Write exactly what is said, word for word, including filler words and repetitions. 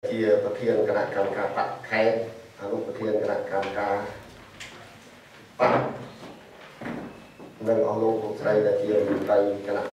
ជាប្រធានគណៈកម្មការបកខេត្តអនុប្រធានគណៈកម្មការបកនិងអស់លោកលោកស្រីដែលជាមន្ត្រីគណៈ